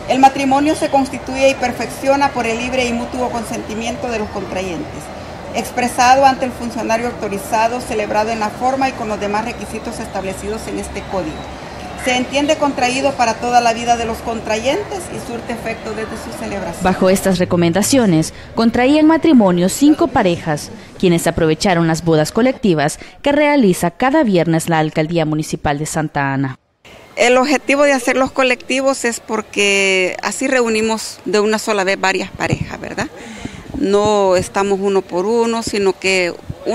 El matrimonio se constituye y perfecciona por el libre y mutuo consentimiento de los contrayentes, expresado ante el funcionario autorizado, celebrado en la forma y con los demás requisitos establecidos en este código. Se entiende contraído para toda la vida de los contrayentes y surte efecto desde su celebración. Bajo estas recomendaciones, contraían matrimonio 5 parejas, quienes aprovecharon las bodas colectivas que realiza cada viernes la Alcaldía Municipal de Santa Ana. El objetivo de hacer los colectivos es porque así reunimos de una sola vez varias parejas, ¿verdad? No estamos uno por uno, sino que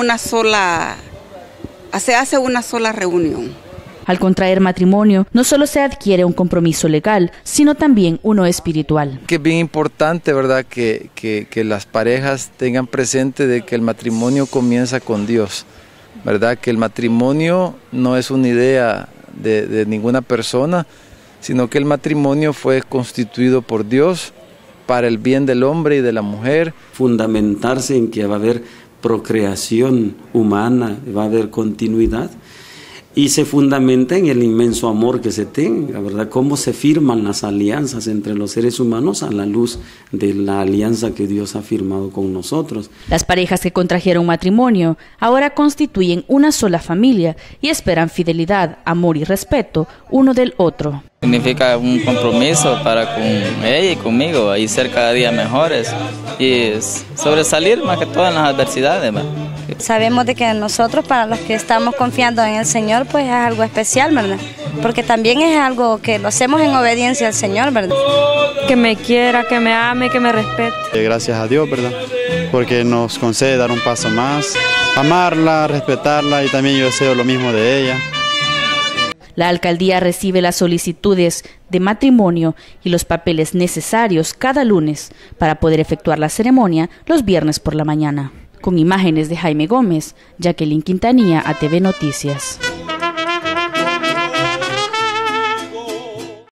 se hace una sola reunión. Al contraer matrimonio, no solo se adquiere un compromiso legal, sino también uno espiritual. Que es bien importante, ¿verdad?, que las parejas tengan presente de que el matrimonio comienza con Dios, ¿verdad? Que el matrimonio no es una idea de ninguna persona, sino que el matrimonio fue constituido por Dios para el bien del hombre y de la mujer. Fundamentarse en que va a haber procreación humana, va a haber continuidad, y se fundamenta en el inmenso amor que se tenga, ¿verdad? Cómo se firman las alianzas entre los seres humanos a la luz de la alianza que Dios ha firmado con nosotros. Las parejas que contrajeron matrimonio ahora constituyen una sola familia y esperan fidelidad, amor y respeto uno del otro. Significa un compromiso para con ella y conmigo, y ser cada día mejores y sobresalir más que todo en las adversidades, ¿verdad? Sabemos de que nosotros, para los que estamos confiando en el Señor, pues es algo especial, ¿verdad? Porque también es algo que lo hacemos en obediencia al Señor, ¿verdad? Que me quiera, que me ame, que me respete. Gracias a Dios, ¿verdad? Porque nos concede dar un paso más, amarla, respetarla, y también yo deseo lo mismo de ella. La alcaldía recibe las solicitudes de matrimonio y los papeles necesarios cada lunes para poder efectuar la ceremonia los viernes por la mañana. Con imágenes de Jaime Gómez, Jacqueline Quintanilla, ATV Noticias.